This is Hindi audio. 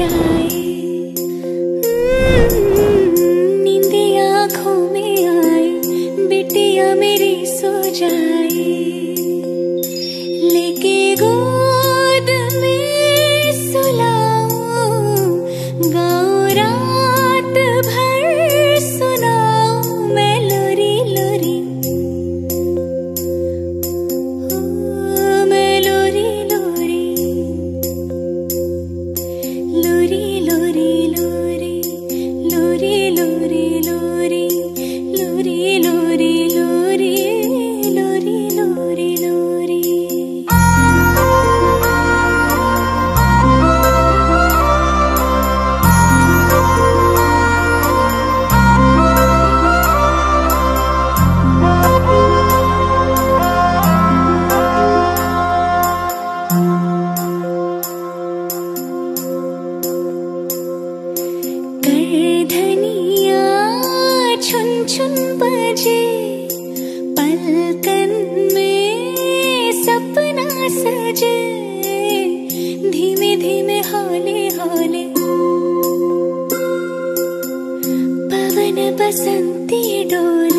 जाए। नींदिया आँखों में आए, बिटिया मेरी सो जाए। लेके गोद में सुलाऊं, गाऊं रात भर सुनाऊं मैं लोरी लोरी, मैं लोरी लोरी, लोरी लोरी लोरी, लोरी लोरी लोरी, लोरी लोरी लोरी, लोरी लोरी लोरी। करधनिया छुन छुन बजे, पलकन में सपना सजे। धीमे धीमे हौले हौले पवन बसंती डोले।